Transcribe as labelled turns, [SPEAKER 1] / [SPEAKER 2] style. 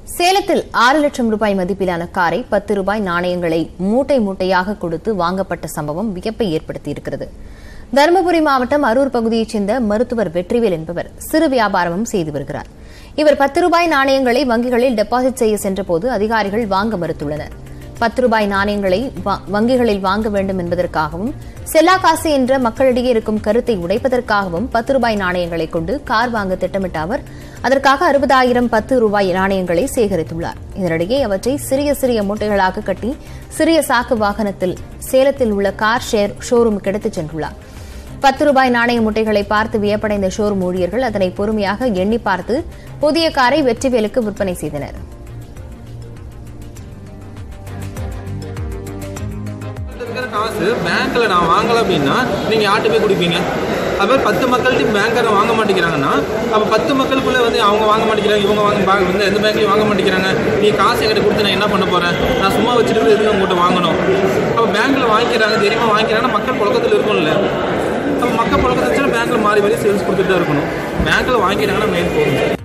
[SPEAKER 1] சேலத்தில் 6 லட்சம் ரூபாய் மதிப்பிலான காரை 10 ரூபாய் நாணயங்களை மூட்டை மூட்டையாக கொடுத்து வாங்கப்பட்ட சம்பவம் வியப்பை ஏற்படுத்தியிருக்கிறது. தருமபுரி மாவட்டம் அரூர் பகுதியைச் சேர்ந்த மருத்துவர் வெற்றிவேல் என்பவர் சிறு வியாபாரமும் செய்து வருகிறார். இவர் 10 ரூபாய் நாணயங்களை வங்கிகளில் டெபாசிட் செய்ய சென்றபோது அதிகாரிகள் வாங்க மறுத்துள்ளனர். 10 ரூபாய் நாணயங்களை வங்கிகளில் வாங்க வேண்டும் என்பதற்காகவும் செல்லா காசு என்ற மக்களிடையே இருக்கும் கருத்தை உடைப்பதற்காகவும் 10 ரூபாய் நாணயங்களை கொண்டு கார் வாங்க திட்டமிட்ட அவர் அதற்காக 60,000 10 ரூபாய் நாணயங்களை சேகரித்துள்ளார். இதனிடையே அவற்றை சிறிய சிறிய மூட்டைகளாக கட்டி சிறிய சாக்கு வாகனத்தில் சேலத்தில் உள்ள கார் ஷோரூமுக்கு எடுத்துச் சென்றுள்ளார். 10 ரூபாய் நாணய மூட்டைகளை பார்த்து வியப்படைந்த ஷோரூம் ஊழியர்கள் அதனை பொறுமையாக எண்ணி பார்த்து புதிய காரை வெற்றிவேலுக்கு விற்பனை செய்தனர்.
[SPEAKER 2] காசு பேங்க்ல நான் வாங்கல அப்படின்னா நீங்க யார்கிட்ட போய் கொடுப்பீங்க? அப்ப 10 மக்கள்கிட்ட பேங்க்ல வாங்க மாட்டேங்கிறாங்கன்னா அப்ப 10 மக்களுக்குள்ள வந்து அவங்க வாங்க மாட்டேங்கிறாங்க, இவங்க வந்து எந்த பேங்க்லயும் வாங்க மாட்டேங்கிறாங்க. நீ காசு என்கிட்ட கொடுத்து நான் என்ன பண்ண போறேன்? நான் சும்மா வச்சுட்டு எதுக்கு உங்கள்கிட்ட வாங்கணும்? அப்ப பேங்க்ல வாங்கிக்கிறாங்க, தெரியுமா வாங்கிக்கிறாங்கன்னா மக்கள் புழக்கத்தில் இருக்கும்ல. அப்ப மக்கள் புழக்கத்தில் பேங்க்ல மாறி சேல்ஸ் கொடுத்துட்டு தான் இருக்கணும். பேங்க்ல வாங்கிக்கிறாங்கன்னா மெயின் போகும்.